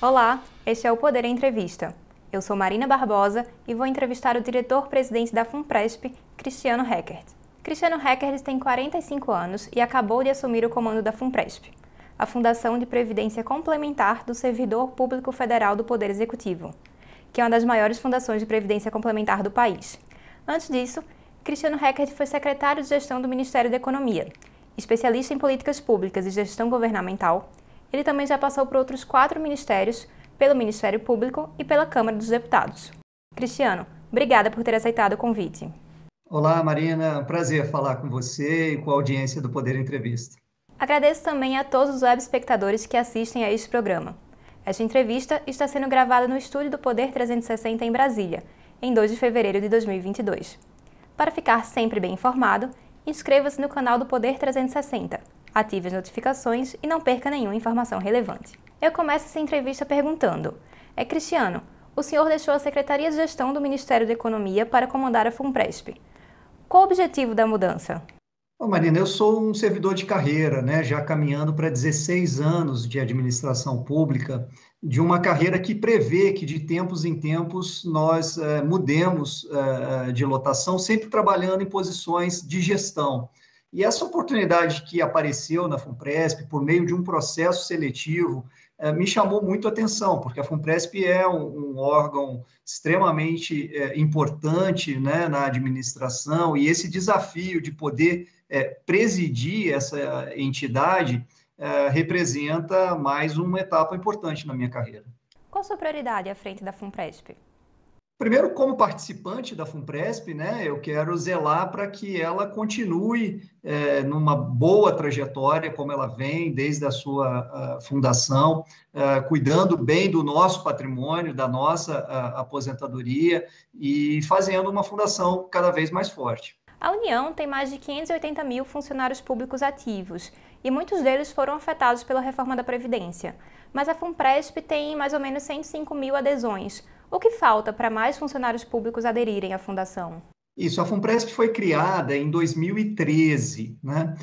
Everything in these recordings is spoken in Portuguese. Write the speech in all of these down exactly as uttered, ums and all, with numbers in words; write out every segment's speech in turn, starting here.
Olá, este é o Poder Entrevista. Eu sou Marina Barbosa e vou entrevistar o diretor-presidente da FUNPRESP, Cristiano Heckert. Cristiano Heckert tem quarenta e cinco anos e acabou de assumir o comando da FUNPRESP, a Fundação de Previdência Complementar do Servidor Público Federal do Poder Executivo, que é uma das maiores fundações de previdência complementar do país. Antes disso, Cristiano Heckert foi secretário de Gestão do Ministério da Economia, especialista em políticas públicas e gestão governamental. Ele também já passou por outros quatro ministérios, pelo Ministério Público e pela Câmara dos Deputados. Cristiano, obrigada por ter aceitado o convite. Olá, Marina. É um prazer falar com você e com a audiência do Poder Entrevista. Agradeço também a todos os web espectadores que assistem a este programa. Esta entrevista está sendo gravada no estúdio do Poder trezentos e sessenta em Brasília, em dois de fevereiro de dois mil e vinte e dois. Para ficar sempre bem informado, inscreva-se no canal do Poder trezentos e sessenta, ative as notificações e não perca nenhuma informação relevante. Eu começo essa entrevista perguntando: é Cristiano, o senhor deixou a Secretaria de Gestão do Ministério da Economia para comandar a FUNPRESP. Qual o objetivo da mudança? Bom, Marina, eu sou um servidor de carreira, né, já caminhando para dezesseis anos de administração pública, de uma carreira que prevê que de tempos em tempos nós eh, mudemos eh, de lotação, sempre trabalhando em posições de gestão. E essa oportunidade que apareceu na FUNPRESP, por meio de um processo seletivo, eh, me chamou muito a atenção, porque a FUNPRESP é um, um órgão extremamente eh, importante, né, na administração, e esse desafio de poder eh, presidir essa entidade eh, representa mais uma etapa importante na minha carreira. Qual a sua prioridade à frente da FUNPRESP? Primeiro, como participante da FUNPRESP, né, eu quero zelar para que ela continue é, numa boa trajetória, como ela vem desde a sua a fundação, a, cuidando bem do nosso patrimônio, da nossa a, aposentadoria e fazendo uma fundação cada vez mais forte. A União tem mais de quinhentos e oitenta mil funcionários públicos ativos e muitos deles foram afetados pela reforma da Previdência. Mas a FUNPRESP tem mais ou menos cento e cinco mil adesões. O que falta para mais funcionários públicos aderirem à fundação? Isso, a FUNPRESP foi criada em dois mil e treze, né?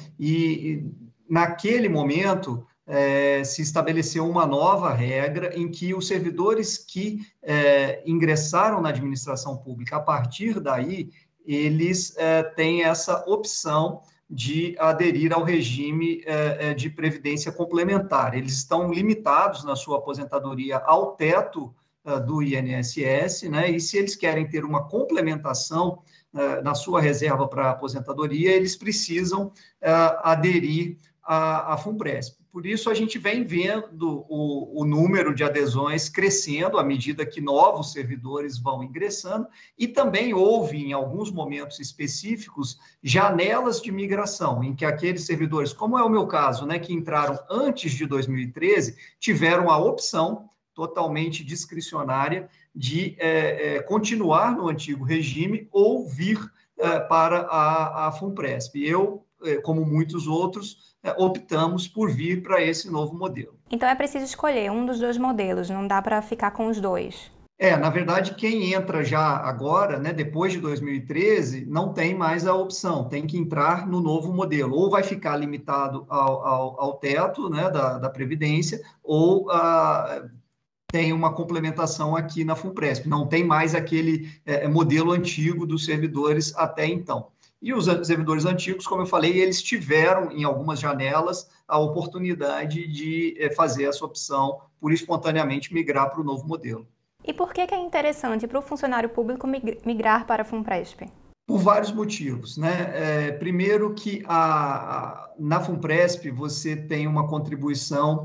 E naquele momento eh, se estabeleceu uma nova regra em que os servidores que eh, ingressaram na administração pública, a partir daí, eles eh, têm essa opção de aderir ao regime eh, de previdência complementar. Eles estão limitados na sua aposentadoria ao teto do I N S S, né? E se eles querem ter uma complementação uh, na sua reserva para aposentadoria, eles precisam uh, aderir à, à FUNPRESP. Por isso, a gente vem vendo o, o número de adesões crescendo à medida que novos servidores vão ingressando, e também houve, em alguns momentos específicos, janelas de migração, em que aqueles servidores, como é o meu caso, né, que entraram antes de dois mil e treze, tiveram a opção totalmente discricionária de é, é, continuar no antigo regime ou vir é, para a, a FUNPRESP. Eu, é, como muitos outros, é, optamos por vir para esse novo modelo. Então é preciso escolher um dos dois modelos, não dá para ficar com os dois. É, na verdade, quem entra já agora, né, depois de dois mil e treze, não tem mais a opção, tem que entrar no novo modelo. Ou vai ficar limitado ao, ao, ao teto, né, da, da Previdência, ou a tem uma complementação aqui na FUNPRESP, não tem mais aquele é, modelo antigo dos servidores até então. E os servidores antigos, como eu falei, eles tiveram, em algumas janelas, a oportunidade de é, fazer essa opção por espontaneamente migrar para o novo modelo. E por que, que é interessante para o funcionário público migrar para a FUNPRESP? Por vários motivos, né? É, primeiro que a, a, na FUNPRESP você tem uma contribuição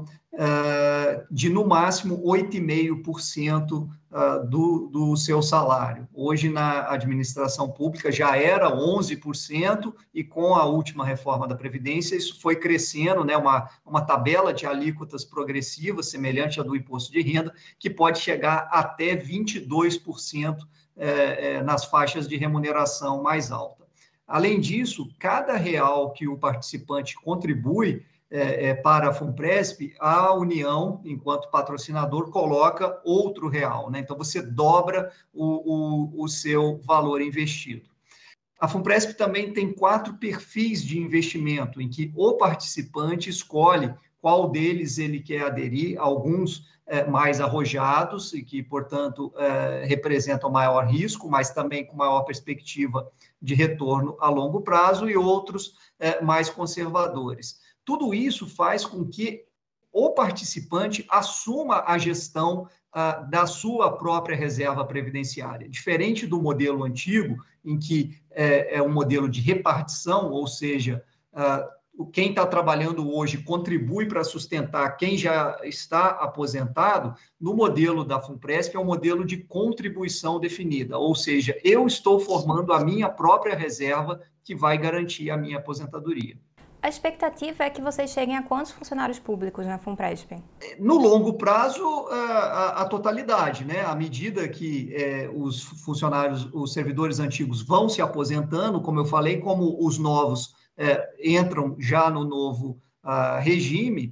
uh, de no máximo oito vírgula cinco por cento uh, do, do seu salário. Hoje na administração pública já era onze por cento e com a última reforma da Previdência isso foi crescendo, né? Uma, uma tabela de alíquotas progressivas semelhante à do imposto de renda que pode chegar até vinte e dois por cento É, é, nas faixas de remuneração mais alta. Além disso, cada real que o participante contribui é, é, para a FUNPRESP, a União, enquanto patrocinador, coloca outro real, né? Então, você dobra o, o, o seu valor investido. A FUNPRESP também tem quatro perfis de investimento, em que o participante escolhe qual deles ele quer aderir, alguns é, mais arrojados e que, portanto, é, representam maior risco, mas também com maior perspectiva de retorno a longo prazo, e outros é, mais conservadores. Tudo isso faz com que o participante assuma a gestão ah, da sua própria reserva previdenciária. Diferente do modelo antigo, em que é, é um modelo de repartição, ou seja, ah, quem está trabalhando hoje contribui para sustentar quem já está aposentado. No modelo da FUNPRESP é um modelo de contribuição definida, ou seja, eu estou formando a minha própria reserva que vai garantir a minha aposentadoria. A expectativa é que vocês cheguem a quantos funcionários públicos na FUNPRESP? No longo prazo, a, a, a totalidade, né? À medida que é, os funcionários, os servidores antigos vão se aposentando, como eu falei, como os novos é, entram já no novo uh, regime,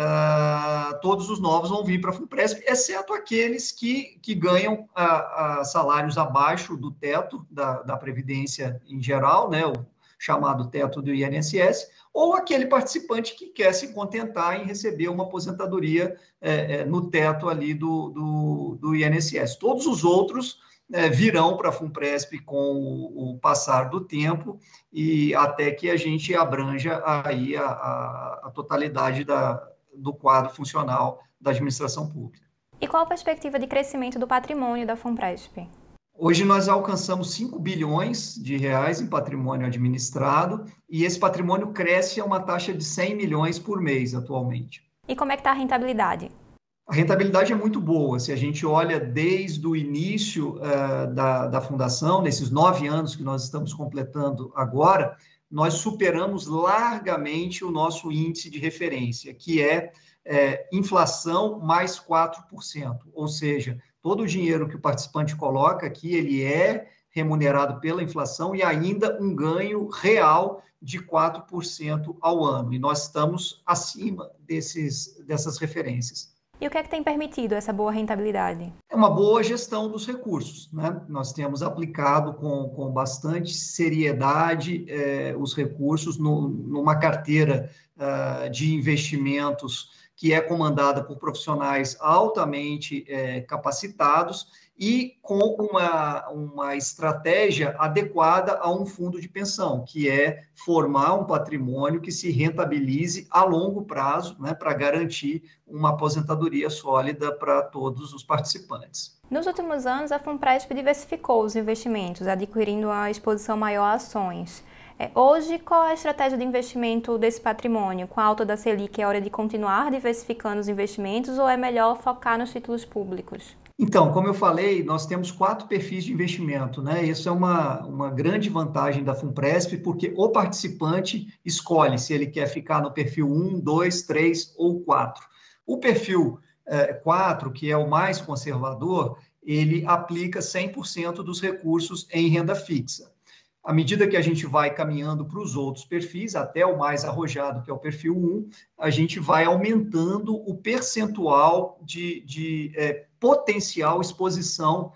uh, todos os novos vão vir para a FUNPRESP, exceto aqueles que, que ganham uh, uh, salários abaixo do teto da, da Previdência em geral, né? O chamado teto do I N S S, ou aquele participante que quer se contentar em receber uma aposentadoria é, é, no teto ali do, do, do I N S S. Todos os outros é, virão para a FUNPRESP com o, o passar do tempo e até que a gente abranja aí a, a, a totalidade da, do quadro funcional da administração pública. E qual a perspectiva de crescimento do patrimônio da FUNPRESP? Hoje nós alcançamos cinco bilhões de reais em patrimônio administrado e esse patrimônio cresce a uma taxa de cem milhões por mês atualmente. E como é que está a rentabilidade? A rentabilidade é muito boa. Se a gente olha desde o início uh, da, da fundação, nesses nove anos que nós estamos completando agora, nós superamos largamente o nosso índice de referência, que é, é inflação mais quatro por cento, ou seja, todo o dinheiro que o participante coloca aqui, ele é remunerado pela inflação e ainda um ganho real de quatro por cento ao ano. E nós estamos acima desses, dessas referências. E o que é que tem permitido essa boa rentabilidade? É uma boa gestão dos recursos, né? Nós temos aplicado com, com bastante seriedade eh, os recursos no, numa carteira uh, de investimentos que é comandada por profissionais altamente eh, capacitados e com uma, uma estratégia adequada a um fundo de pensão, que é formar um patrimônio que se rentabilize a longo prazo, né, para garantir uma aposentadoria sólida para todos os participantes. Nos últimos anos, a FUNPRESP diversificou os investimentos, adquirindo uma exposição maior a ações. É, hoje, qual é a estratégia de investimento desse patrimônio? Com a alta da Selic, é hora de continuar diversificando os investimentos ou é melhor focar nos títulos públicos? Então, como eu falei, nós temos quatro perfis de investimento, né? Isso é uma, uma grande vantagem da FUNPRESP, porque o participante escolhe se ele quer ficar no perfil um, dois, três ou quatro. O perfil eh, quatro, que é o mais conservador, ele aplica cem por cento dos recursos em renda fixa. À medida que a gente vai caminhando para os outros perfis, até o mais arrojado, que é o perfil um, a gente vai aumentando o percentual de, de é, potencial exposição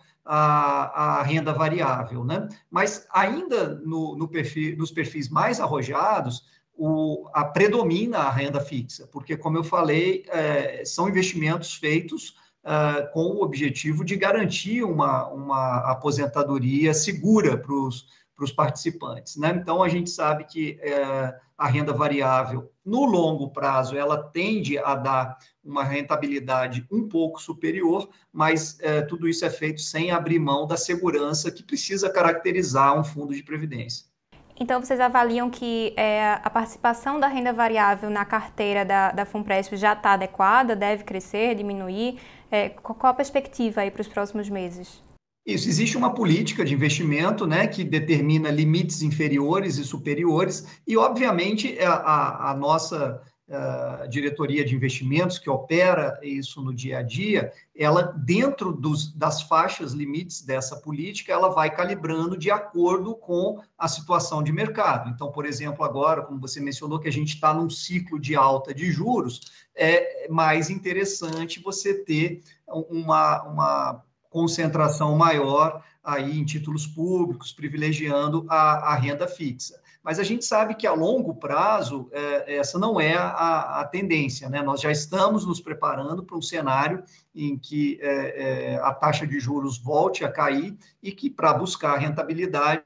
à, à renda variável, né? Mas ainda no, no perfil, nos perfis mais arrojados, o, a predomina a renda fixa, porque, como eu falei, é, são investimentos feitos Uh, com o objetivo de garantir uma, uma aposentadoria segura para os participantes, né? Então, a gente sabe que uh, a renda variável, no longo prazo, ela tende a dar uma rentabilidade um pouco superior, mas uh, tudo isso é feito sem abrir mão da segurança que precisa caracterizar um fundo de previdência. Então, vocês avaliam que é, a participação da renda variável na carteira da, da FUNPRESP já está adequada, deve crescer, diminuir? É, qual a perspectiva aí para os próximos meses? Isso, existe uma política de investimento, né, que determina limites inferiores e superiores e, obviamente, a, a, a nossa a diretoria de investimentos, que opera isso no dia a dia, ela, dentro dos, das faixas limites dessa política, ela vai calibrando de acordo com a situação de mercado. Então, por exemplo, agora, como você mencionou, que a gente está num ciclo de alta de juros, é mais interessante você ter uma, uma concentração maior aí em títulos públicos, privilegiando a, a renda fixa. Mas a gente sabe que a longo prazo, é, essa não é a, a tendência, né? Nós já estamos nos preparando para um cenário em que é, é, a taxa de juros volte a cair e que, para buscar rentabilidade,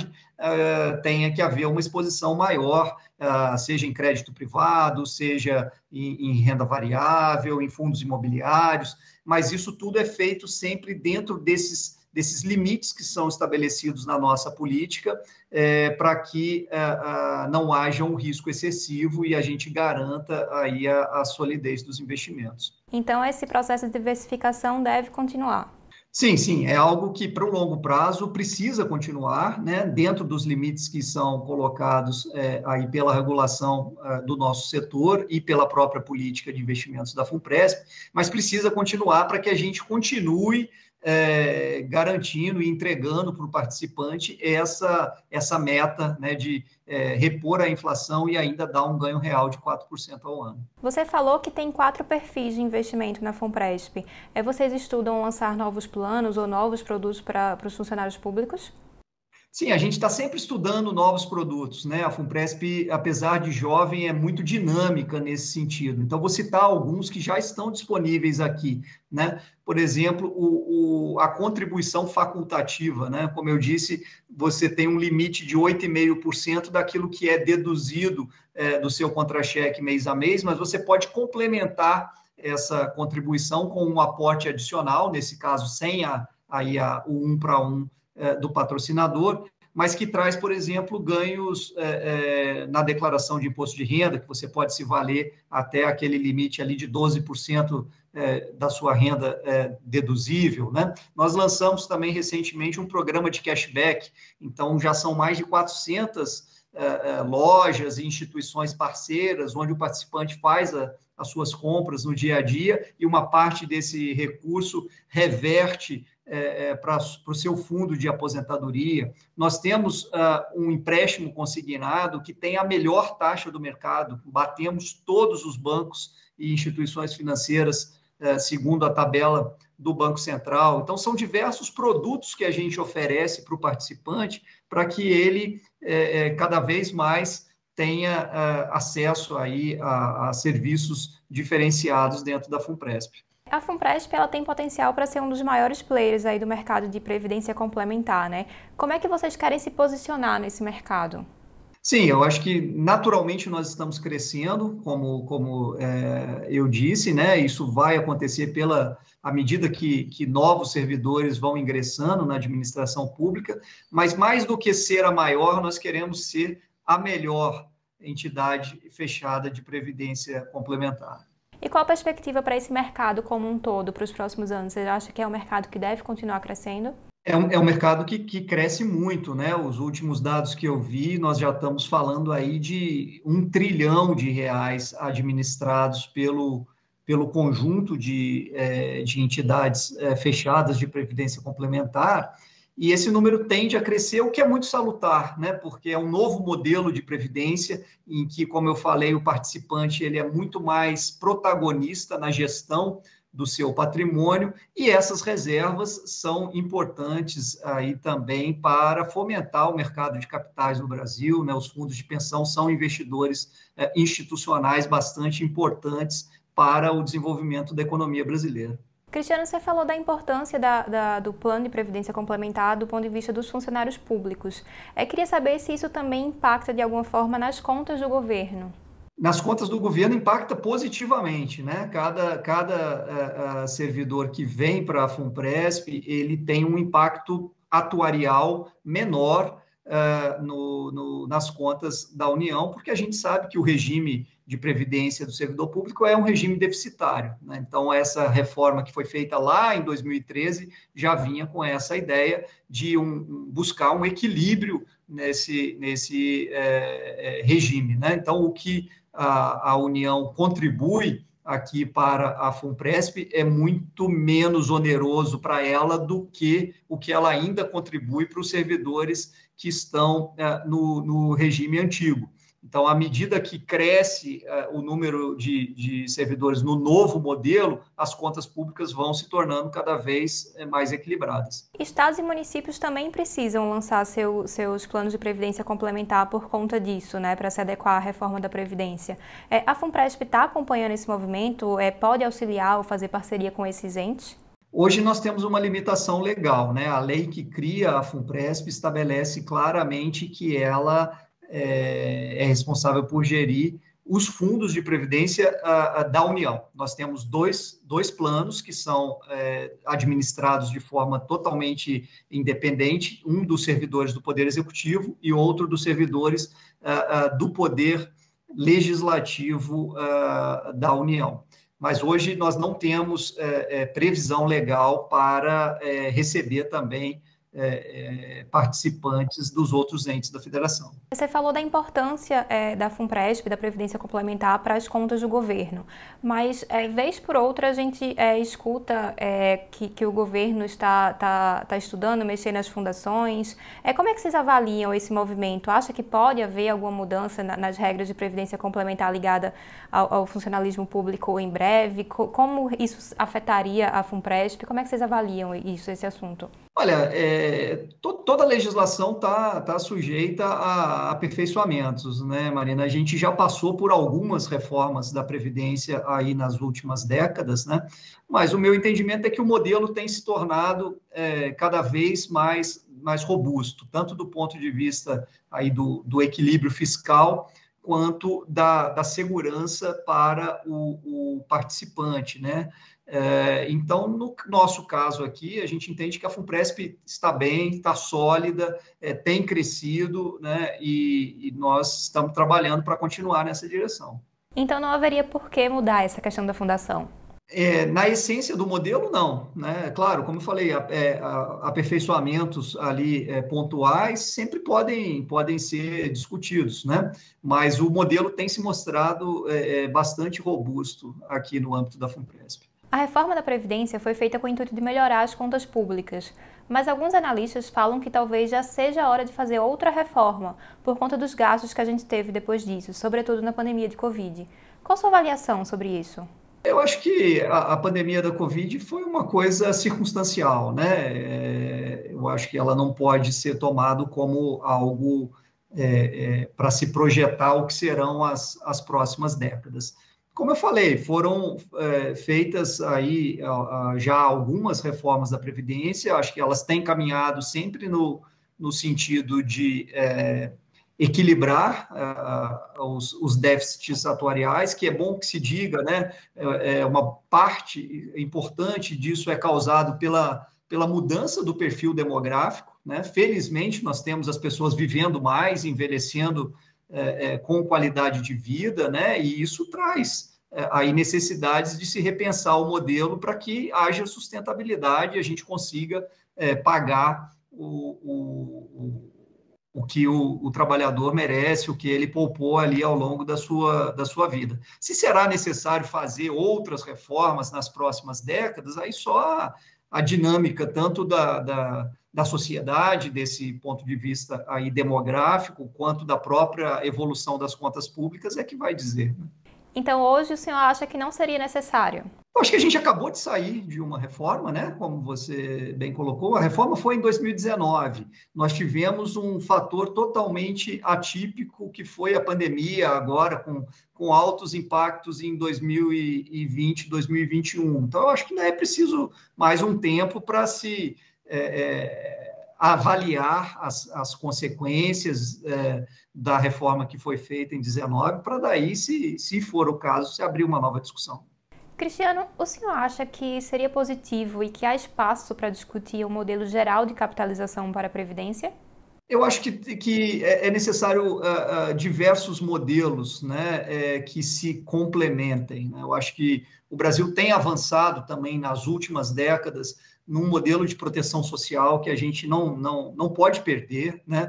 Uh, tenha que haver uma exposição maior, uh, seja em crédito privado, seja em, em renda variável, em fundos imobiliários, mas isso tudo é feito sempre dentro desses, desses limites que são estabelecidos na nossa política, é, para que uh, uh, não haja um risco excessivo e a gente garanta aí a, a solidez dos investimentos. Então, esse processo de diversificação deve continuar? Sim, sim, é algo que para o longo prazo precisa continuar, né, dentro dos limites que são colocados é, aí pela regulação é, do nosso setor e pela própria política de investimentos da Funpresp, mas precisa continuar para que a gente continue é, garantindo e entregando para o participante essa, essa meta, né, de é, repor a inflação e ainda dar um ganho real de quatro por cento ao ano. Você falou que tem quatro perfis de investimento na Funpresp. É, vocês estudam lançar novos planos ou novos produtos para, para os funcionários públicos? Sim, a gente está sempre estudando novos produtos, né? A Funpresp, apesar de jovem, é muito dinâmica nesse sentido. Então, vou citar alguns que já estão disponíveis aqui, né? Por exemplo, o, o, a contribuição facultativa, né? Como eu disse, você tem um limite de oito vírgula cinco por cento daquilo que é deduzido é, do seu contra-cheque mês a mês, mas você pode complementar essa contribuição com um aporte adicional, nesse caso, sem a, aí a, o um para um do patrocinador, mas que traz, por exemplo, ganhos é, é, na declaração de imposto de renda, que você pode se valer até aquele limite ali de doze por cento é, da sua renda é, deduzível, né? Nós lançamos também recentemente um programa de cashback, então já são mais de quatrocentas é, é, lojas e instituições parceiras, onde o participante faz a, as suas compras no dia a dia e uma parte desse recurso reverte É, é, para o seu fundo de aposentadoria. Nós temos uh, um empréstimo consignado que tem a melhor taxa do mercado, batemos todos os bancos e instituições financeiras, uh, segundo a tabela do Banco Central. Então, são diversos produtos que a gente oferece para o participante para que ele, é, é, cada vez mais, tenha uh, acesso aí a, a serviços diferenciados dentro da Funpresp. A Funpresp ela tem potencial para ser um dos maiores players aí do mercado de previdência complementar, né? Como é que vocês querem se posicionar nesse mercado? Sim, eu acho que naturalmente nós estamos crescendo, como, como é, eu disse, né? Isso vai acontecer pela à medida que, que novos servidores vão ingressando na administração pública, mas mais do que ser a maior, nós queremos ser a melhor entidade fechada de previdência complementar. E qual a perspectiva para esse mercado como um todo para os próximos anos? Você acha que é um mercado que deve continuar crescendo? É um, é um mercado que, que cresce muito, né? Os últimos dados que eu vi, nós já estamos falando aí de um trilhão de reais administrados pelo, pelo conjunto de, é, de entidades é, fechadas de previdência complementar, e esse número tende a crescer, o que é muito salutar, né? Porque é um novo modelo de previdência em que, como eu falei, o participante ele é muito mais protagonista na gestão do seu patrimônio, e essas reservas são importantes aí também para fomentar o mercado de capitais no Brasil, né? Os fundos de pensão são investidores é, institucionais bastante importantes para o desenvolvimento da economia brasileira. Cristiano, você falou da importância da, da, do plano de previdência complementar do ponto de vista dos funcionários públicos. Eu queria saber se isso também impacta de alguma forma nas contas do governo. Nas contas do governo impacta positivamente, né? Cada, cada uh, uh, servidor que vem para a Funpresp, ele tem um impacto atuarial menor uh, no, no, nas contas da União, porque a gente sabe que o regime de previdência do servidor público é um regime deficitário, né? Então, essa reforma que foi feita lá em dois mil e treze já vinha com essa ideia de um, buscar um equilíbrio nesse, nesse é, é, regime, né? Então, o que a, a União contribui aqui para a Funpresp é muito menos oneroso para ela do que o que ela ainda contribui para os servidores que estão é, no, no regime antigo. Então, à medida que cresce uh, o número de, de servidores no novo modelo, as contas públicas vão se tornando cada vez mais equilibradas. Estados e municípios também precisam lançar seu, seus planos de previdência complementar por conta disso, né, para se adequar à reforma da Previdência. É, a FUNPRESP está acompanhando esse movimento? É, pode auxiliar ou fazer parceria com esses entes? Hoje nós temos uma limitação legal, né? A lei que cria a FUNPRESP estabelece claramente que ela é, é responsável por gerir os fundos de previdência a, a, da União. Nós temos dois, dois planos que são é, administrados de forma totalmente independente, um dos servidores do Poder Executivo e outro dos servidores a, a, do Poder Legislativo a, da União. Mas hoje nós não temos é, é, previsão legal para é, receber também é, é, participantes dos outros entes da federação. Você falou da importância é, da FUNPRESP, da Previdência Complementar, para as contas do governo, mas, é, vez por outra, a gente é, escuta é, que, que o governo está, está, está estudando mexer nas fundações. É, como é que vocês avaliam esse movimento? Acha que pode haver alguma mudança na, nas regras de Previdência Complementar ligada ao, ao funcionalismo público em breve? Como isso afetaria a FUNPRESP? Como é que vocês avaliam isso, esse assunto? Olha, é, to, toda a legislação está tá sujeita a aperfeiçoamentos, né, Marina? A gente já passou por algumas reformas da Previdência aí nas últimas décadas, né? Mas o meu entendimento é que o modelo tem se tornado é, cada vez mais, mais robusto, tanto do ponto de vista aí do, do equilíbrio fiscal, quanto da, da segurança para o, o participante, né? É, então, no nosso caso aqui, a gente entende que a FUNPRESP está bem, está sólida, é, tem crescido, né? E, e nós estamos trabalhando para continuar nessa direção. Então, não haveria por que mudar essa questão da fundação? É, na essência do modelo, não, né? Claro, como eu falei, a, é, a, aperfeiçoamentos ali é, pontuais sempre podem, podem ser discutidos, né? Mas o modelo tem se mostrado é, bastante robusto aqui no âmbito da FUNPRESP. A reforma da Previdência foi feita com o intuito de melhorar as contas públicas, mas alguns analistas falam que talvez já seja a hora de fazer outra reforma, por conta dos gastos que a gente teve depois disso, sobretudo na pandemia de Covid. Qual a sua avaliação sobre isso? Eu acho que a, a pandemia da Covid foi uma coisa circunstancial, né? É, eu acho que ela não pode ser tomado como algo é, é, para se projetar o que serão as, as próximas décadas. Como eu falei, foram é, feitas aí a, a, já algumas reformas da Previdência, acho que elas têm caminhado sempre no, no sentido de é, equilibrar uh, os, os déficits atuariais, que é bom que se diga, né? É, é uma parte importante disso é causado pela, pela mudança do perfil demográfico, né? Felizmente, nós temos as pessoas vivendo mais, envelhecendo é, é, com qualidade de vida, né? E isso traz é, aí necessidades de se repensar o modelo para que haja sustentabilidade e a gente consiga é, pagar o, o, o que o, o trabalhador merece, o que ele poupou ali ao longo da sua, da sua vida. Se será necessário fazer outras reformas nas próximas décadas, aí só a, a dinâmica tanto da, da, da sociedade, desse ponto de vista aí demográfico, quanto da própria evolução das contas públicas é que vai dizer, né? Então, hoje o senhor acha que não seria necessário? Eu acho que a gente acabou de sair de uma reforma, né? Como você bem colocou, a reforma foi em dois mil e dezenove. Nós tivemos um fator totalmente atípico, que foi a pandemia, agora com, com altos impactos em dois mil e vinte, dois mil e vinte e um. Então, eu acho que é preciso mais um tempo para se é, é, avaliar as, as consequências é, da reforma que foi feita em dezenove, para daí, se, se for o caso, se abrir uma nova discussão. Cristiano, o senhor acha que seria positivo e que há espaço para discutir um modelo geral de capitalização para a Previdência? Eu acho que, que é necessário uh, uh, diversos modelos, né, é, que se complementem, né? Eu acho que o Brasil tem avançado também nas últimas décadas num modelo de proteção social que a gente não, não, não pode perder, né?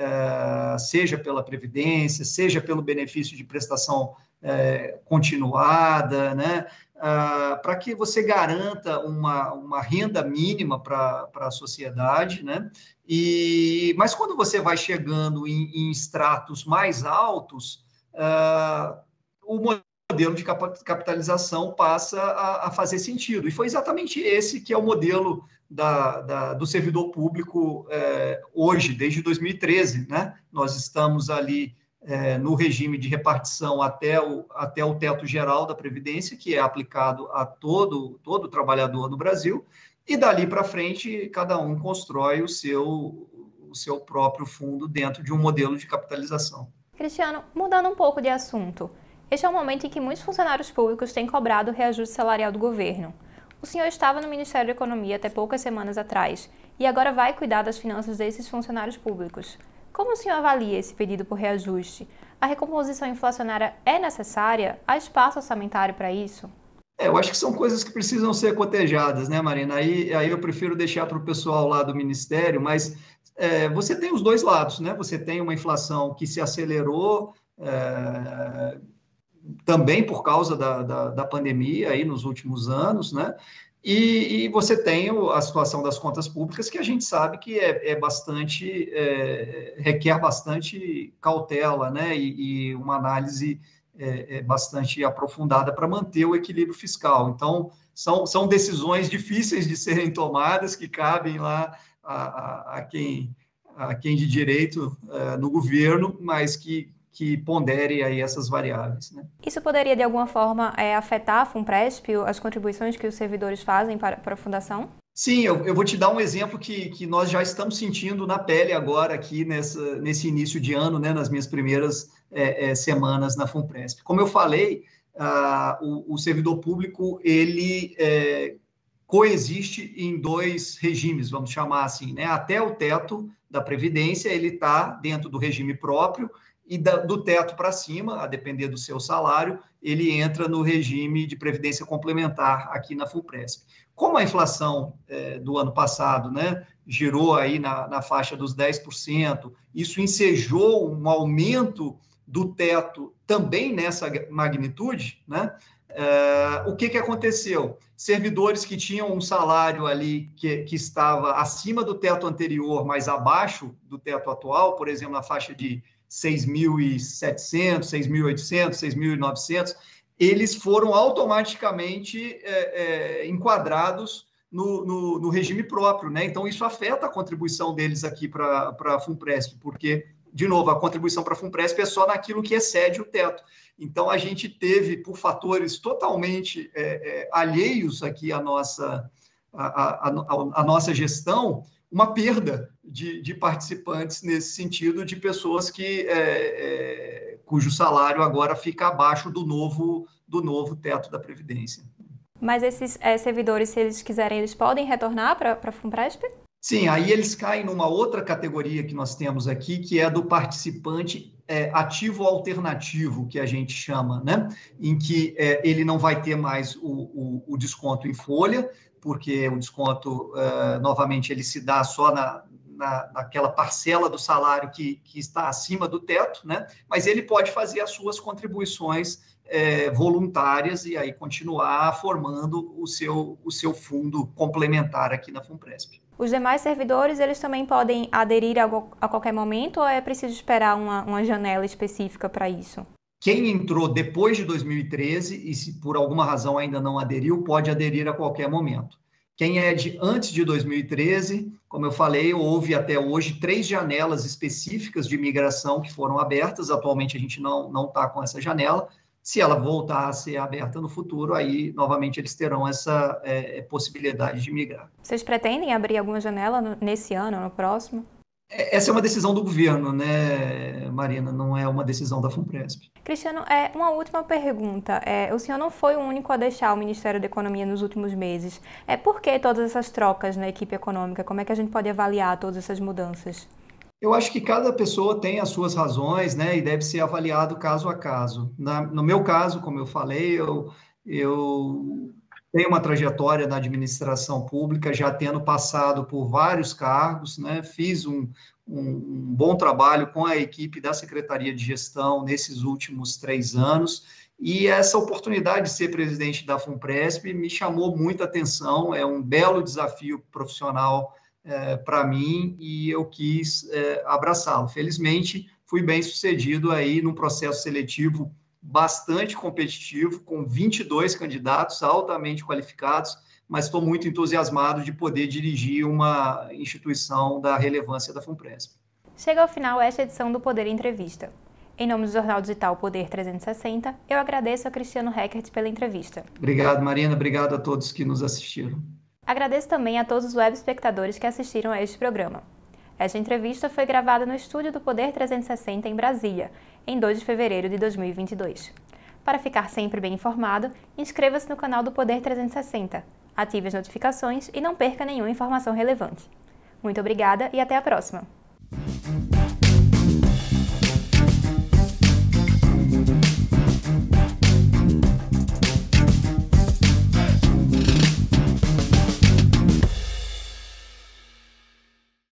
Uh, seja pela Previdência, seja pelo benefício de prestação uh, continuada, né? Uh, para que você garanta uma, uma renda mínima para a sociedade, né? E, mas quando você vai chegando em, em estratos mais altos, uh, o modelo de capitalização passa a, a fazer sentido. E foi exatamente esse que é o modelo da, da, do servidor público eh, hoje, desde dois mil e treze. Né? Nós estamos ali eh, no regime de repartição até o, até o teto geral da Previdência, que é aplicado a todo, todo trabalhador no Brasil, e dali para frente cada um constrói o seu, o seu próprio fundo dentro de um modelo de capitalização. Cristiano, mudando um pouco de assunto, este é um momento em que muitos funcionários públicos têm cobrado o reajuste salarial do governo. O senhor estava no Ministério da Economia até poucas semanas atrás e agora vai cuidar das finanças desses funcionários públicos. Como o senhor avalia esse pedido por reajuste? A recomposição inflacionária é necessária? Há espaço orçamentário para isso? É, eu acho que são coisas que precisam ser cotejadas, né, Marina? Aí, aí eu prefiro deixar para o pessoal lá do Ministério, mas é, você tem os dois lados, né? Você tem uma inflação que se acelerou, é, também por causa da, da, da pandemia aí nos últimos anos, né? E, e você tem a situação das contas públicas, que a gente sabe que é, é bastante, é, requer bastante cautela, né? E, e uma análise é, é bastante aprofundada para manter o equilíbrio fiscal. Então, são, são decisões difíceis de serem tomadas, que cabem lá a, a, a, quem, a quem de direito é, no governo, mas que que pondere aí essas variáveis. Né? Isso poderia, de alguma forma, é, afetar a FUNPRESP, as contribuições que os servidores fazem para, para a Fundação? Sim, eu, eu vou te dar um exemplo que, que nós já estamos sentindo na pele agora aqui nessa, nesse início de ano, né, nas minhas primeiras é, é, semanas na FUNPRESP. Como eu falei, ah, o, o servidor público, ele é, coexiste em dois regimes, vamos chamar assim, né? Até o teto da Previdência, ele está dentro do regime próprio, e da, do teto para cima, a depender do seu salário, ele entra no regime de previdência complementar aqui na FUNPRESP. Como a inflação é, do ano passado, né, girou aí na, na faixa dos dez por cento, isso ensejou um aumento do teto também nessa magnitude, né? É, o que, que aconteceu? Servidores que tinham um salário ali que, que estava acima do teto anterior, mas abaixo do teto atual, por exemplo, na faixa de seis mil e setecentos, seis mil e oitocentos, seis mil e novecentos, eles foram automaticamente é, é, enquadrados no, no, no regime próprio, né? Então, isso afeta a contribuição deles aqui para a FUNPRESP, porque, de novo, a contribuição para a FUNPRESP é só naquilo que excede o teto. Então, a gente teve, por fatores totalmente é, é, alheios aqui à nossa, à, à, à, à nossa gestão, uma perda de, de participantes nesse sentido, de pessoas que, é, é, cujo salário agora fica abaixo do novo, do novo teto da Previdência. Mas esses é, servidores, se eles quiserem, eles podem retornar para a FUNPRESP? Sim, aí eles caem numa outra categoria que nós temos aqui, que é do participante é, ativo alternativo, que a gente chama, né? Em que é, ele não vai ter mais o, o, o desconto em folha, porque o desconto, uh, novamente, ele se dá só na, na, naquela parcela do salário que, que está acima do teto, né? Mas ele pode fazer as suas contribuições é, voluntárias e aí continuar formando o seu, o seu fundo complementar aqui na FUNPRESP. Os demais servidores, eles também podem aderir a, a qualquer momento ou é preciso esperar uma, uma janela específica para isso? Quem entrou depois de dois mil e treze e se por alguma razão ainda não aderiu, pode aderir a qualquer momento. Quem é de antes de dois mil e treze, como eu falei, houve até hoje três janelas específicas de migração que foram abertas. Atualmente a gente não não está com essa janela. Se ela voltar a ser aberta no futuro, aí novamente eles terão essa é, possibilidade de migrar. Vocês pretendem abrir alguma janela nesse ano, no próximo? Essa é uma decisão do governo, né, Marina? Não é uma decisão da FUNPRESP. Cristiano, é, uma última pergunta. É, o senhor não foi o único a deixar o Ministério da Economia nos últimos meses. É, por que todas essas trocas na equipe econômica? Como é que a gente pode avaliar todas essas mudanças? Eu acho que cada pessoa tem as suas razões, né, e deve ser avaliado caso a caso. Na, no meu caso, como eu falei, eu, eu tenho uma trajetória na administração pública, já tendo passado por vários cargos, né, fiz um, um, um bom trabalho com a equipe da Secretaria de Gestão nesses últimos três anos, e essa oportunidade de ser presidente da FUNPRESP me chamou muita atenção, é um belo desafio profissional É, para mim, e eu quis é, abraçá-lo. Felizmente, fui bem sucedido aí num processo seletivo bastante competitivo, com vinte e dois candidatos altamente qualificados, mas estou muito entusiasmado de poder dirigir uma instituição da relevância da FUNPRESP. Chega ao final esta edição do Poder Entrevista. Em nome do jornal digital Poder trezentos e sessenta, eu agradeço a Cristiano Heckert pela entrevista. Obrigado, Marina. Obrigado a todos que nos assistiram. Agradeço também a todos os web espectadores que assistiram a este programa. Esta entrevista foi gravada no estúdio do Poder trezentos e sessenta em Brasília, em dois de fevereiro de dois mil e vinte e dois. Para ficar sempre bem informado, inscreva-se no canal do Poder trezentos e sessenta, ative as notificações e não perca nenhuma informação relevante. Muito obrigada e até a próxima!